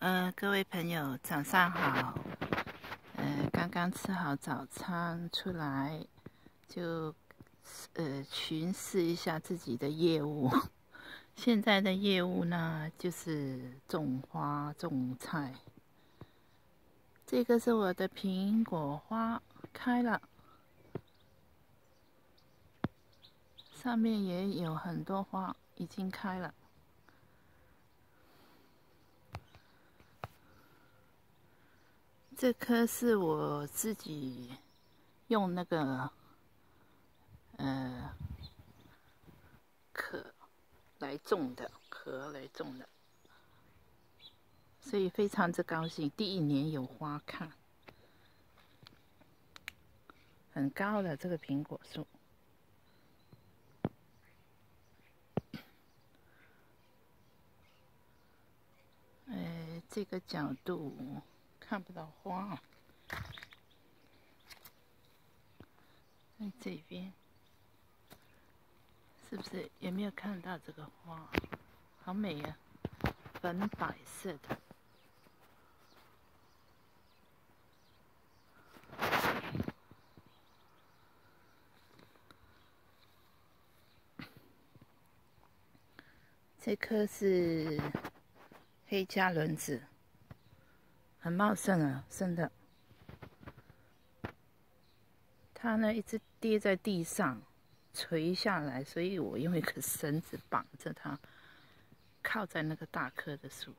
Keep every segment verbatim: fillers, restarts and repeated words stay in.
呃，各位朋友，早上好。呃，刚刚吃好早餐出来，就呃巡视一下自己的业务。现在的业务呢，就是种花、种菜。这个是我的苹果花，开了，上面也有很多花已经开了。这棵是我自己用那个呃壳来种的，壳来种的，所以非常之高兴。第一年有花看，很高的这个苹果树。呃，这个角度看不到花，在这边。是不是有没有看到这个花？好美啊，粉白色的。这棵是黑加仑子，很茂盛啊，真的。它呢一直跌在地上。垂下来，所以我用一根绳子绑着它，靠在那个大棵的树。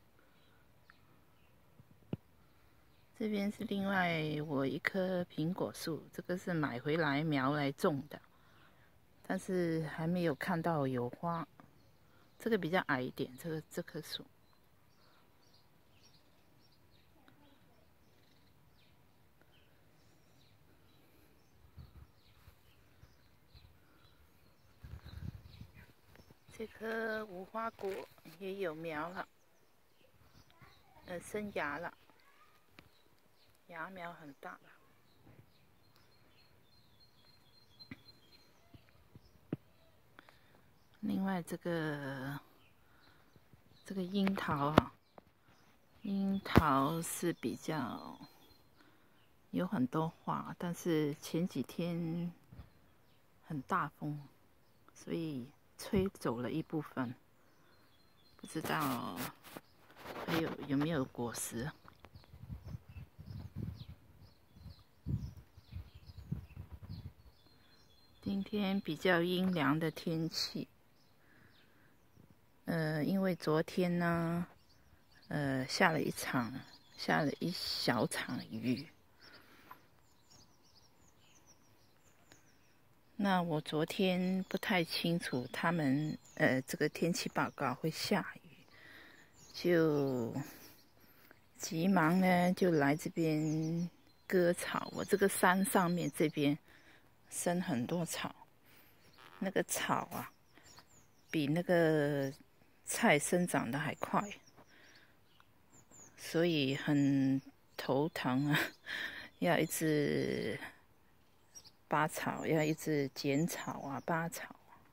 这边是另外我一棵苹果树，这个是买回来苗来种的，但是还没有看到有花。这个比较矮一点，这个这棵树。这棵无花果也有苗了，呃，生芽了，芽苗很大了。另外这个这个樱桃啊，樱桃是比较有很多花，但是前几天很大风，所以吹走了一部分，不知道还有有没有果实。今天比较阴凉的天气，呃，因为昨天呢，呃，下了一场，下了一小场雨。那我昨天不太清楚他们呃这个天气报告会下雨，就急忙呢就来这边割草。我这个山上面这边生很多草，那个草啊比那个菜生长的还快，所以很头疼啊，要一直拔草，要一直剪草啊，拔草。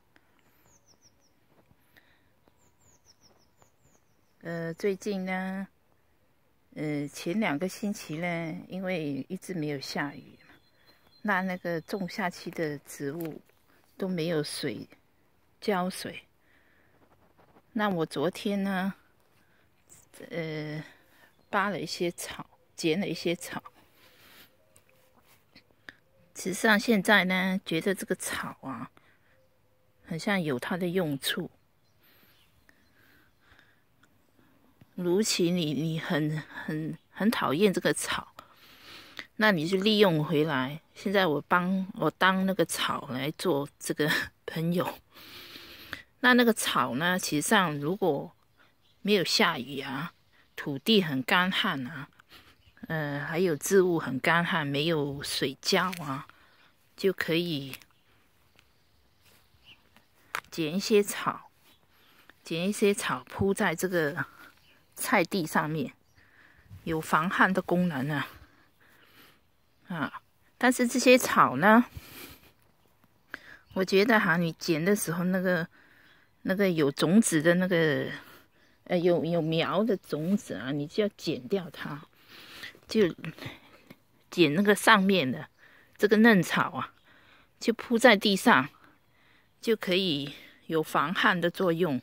呃，最近呢，呃，前两个星期呢，因为一直没有下雨嘛，那那个种下去的植物都没有水浇水。那我昨天呢，呃，拔了一些草，剪了一些草。实际上现在呢，觉得这个草啊，很像有它的用处。如其你你很很很讨厌这个草，那你就利用回来。现在我帮我当那个草来做这个朋友。那那个草呢，其实上如果没有下雨啊，土地很干旱啊，呃，还有植物很干旱，没有水浇啊，就可以剪一些草，剪一些草铺在这个菜地上面，有防旱的功能啊。啊，但是这些草呢，我觉得哈，你剪的时候那个那个有种子的那个呃有有苗的种子啊，你就要剪掉它，就剪那个上面的这个嫩草啊，就铺在地上，就可以有防旱的作用。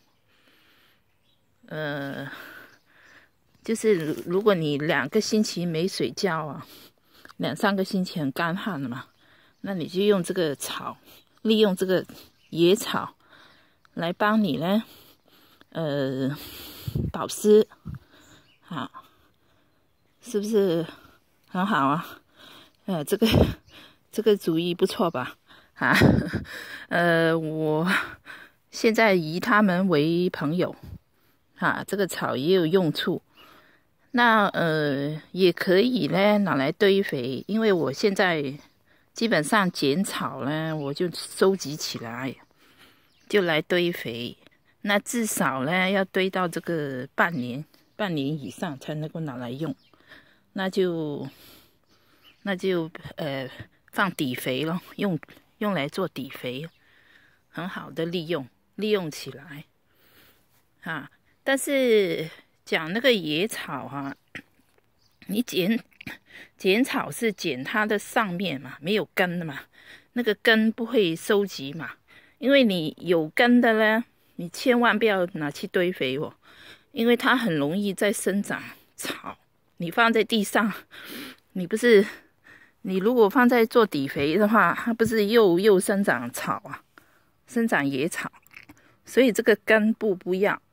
呃，就是如果你两个星期没水浇啊，两三个星期很干旱了嘛，那你就用这个草，利用这个野草来帮你呢，呃，保湿，好，是不是很好啊？呃，这个这个主意不错吧？啊，呃，我现在以他们为朋友。啊，这个草也有用处，那呃也可以呢拿来堆肥，因为我现在基本上剪草呢，我就收集起来，就来堆肥。那至少呢要堆到这个半年，半年以上才能够拿来用，那就那就呃放底肥咯，用用来做底肥，很好的利用利用起来，啊。但是讲那个野草啊，你剪剪草是剪它的上面嘛，没有根的嘛，那个根不会收集嘛，因为你有根的呢，你千万不要拿去堆肥哦，因为它很容易再生长草。你放在地上，你不是你如果放在做底肥的话，它不是又又生长草啊，生长野草，所以这个根部不要。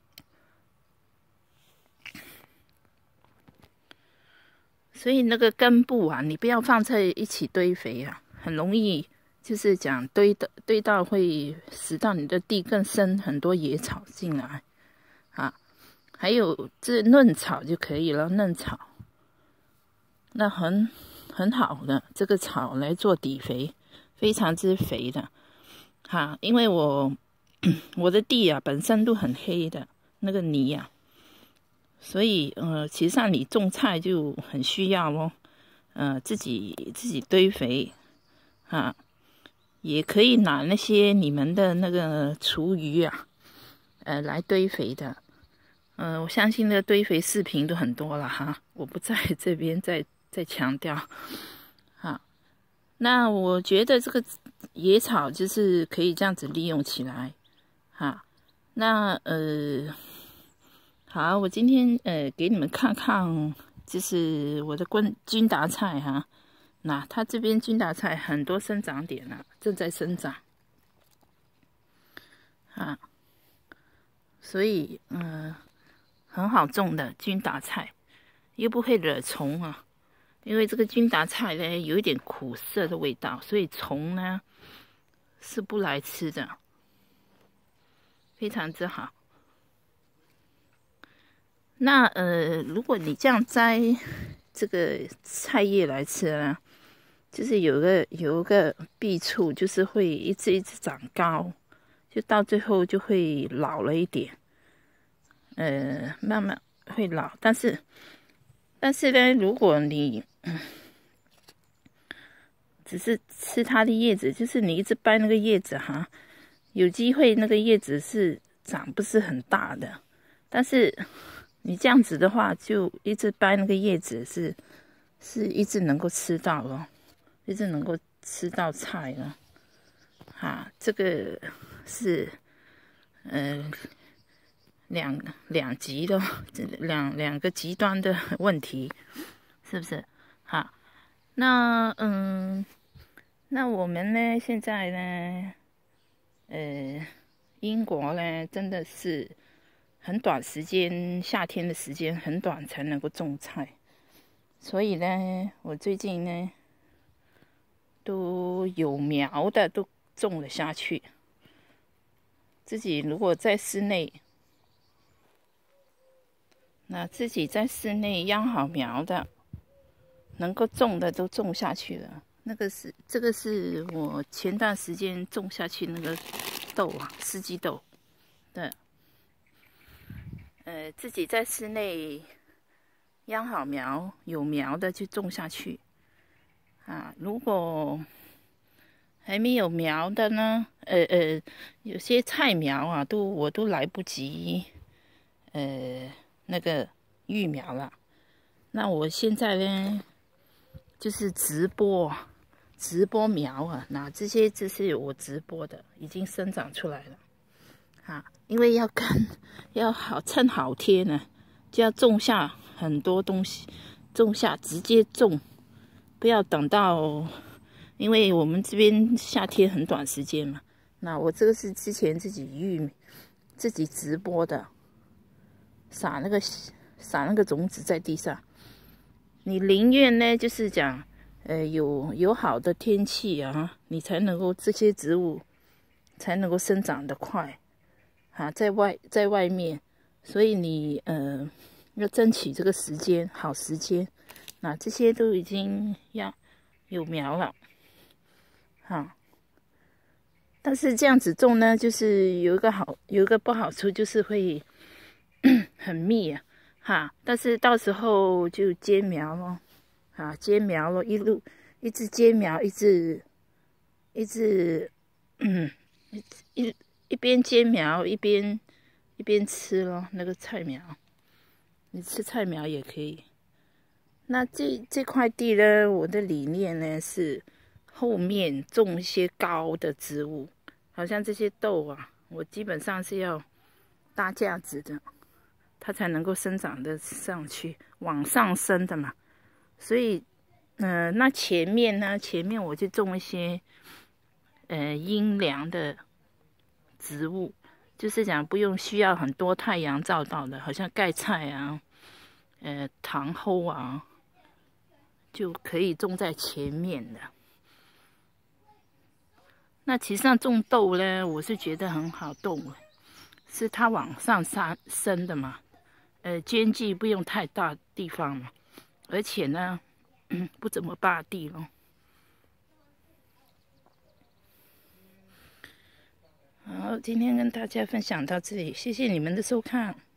所以那个根部啊，你不要放在一起堆肥啊，很容易就是讲堆的堆到会使到你的地更深，很多野草进来啊。还有这嫩草就可以了，嫩草那很很好的这个草来做底肥，非常之肥的哈、啊。因为我我的地啊本身都很黑的那个泥啊。所以，呃，其实上你种菜就很需要咯，呃，自己自己堆肥，啊，也可以拿那些你们的那个厨余啊，呃，来堆肥的，呃，我相信那个堆肥视频都很多了哈，我不在这边再再强调，啊，那我觉得这个野草就是可以这样子利用起来，哈，那呃。好，我今天呃给你们看看，就是我的君君达菜哈。那它这边君达菜很多生长点了、啊，正在生长啊，所以嗯、呃、很好种的君达菜，又不会惹虫啊。因为这个君达菜呢有一点苦涩的味道，所以虫呢是不来吃的，非常之好。那呃，如果你这样摘这个菜叶来吃呢，就是有个有一个弊处，就是会一直一直长高，就到最后就会老了一点，呃，慢慢会老。但是但是呢，如果你、嗯、只是吃它的叶子，就是你一直掰那个叶子哈，有机会那个叶子是长不是很大的，但是。你这样子的话，就一直掰那个叶子是，是一直能够吃到咯，一直能够吃到菜了，啊，这个是，呃，两两极的，两两个极端的问题，是不是？哈，那嗯，那我们呢，现在呢，呃，英国呢，真的是。很短时间，夏天的时间很短才能够种菜，所以呢，我最近呢都有苗的都种了下去。自己如果在室内，那自己在室内养好苗的，能够种的都种下去了。那个是这个是我前段时间种下去那个豆啊，四季豆，对。呃，自己在室内养好苗，有苗的就种下去啊。如果还没有苗的呢，呃呃，有些菜苗啊，都我都来不及，呃呃那个育苗了。那我现在呢，就是直播直播苗啊，那这些这是我直播的，已经生长出来了。啊，因为要干要好趁好天呢，就要种下很多东西，种下直接种，不要等到。因为我们这边夏天很短时间嘛，那我这个是之前自己育、自己直播的，撒那个撒那个种子在地上。你宁愿呢，就是讲，呃，有有好的天气啊，你才能够这些植物才能够生长得快，啊，在外在外面，所以你呃要争取这个时间好时间，那这些都已经要有苗了。哈，但是这样子种呢，就是有一个好，有一个不好处，就是会很密啊，哈。但是到时候就接苗咯，啊，接苗咯，一路一直接苗，一直一直，嗯，一一一边接苗一边一边吃咯，那个菜苗，你吃菜苗也可以。那这这块地呢，我的理念呢是。后面种一些高的植物，好像这些豆啊，我基本上是要搭架子的，它才能够生长的上去，往上升的嘛。所以，呃，那前面呢，前面我就种一些呃阴凉的植物，就是讲不用需要很多太阳照到的，好像盖菜啊，呃糖后啊，就可以种在前面的。那其实上种豆呢，我是觉得很好种，是它往上上升的嘛，呃，间距不用太大地方嘛，而且呢，嗯，不怎么霸地咯。好，今天跟大家分享到这里，谢谢你们的收看。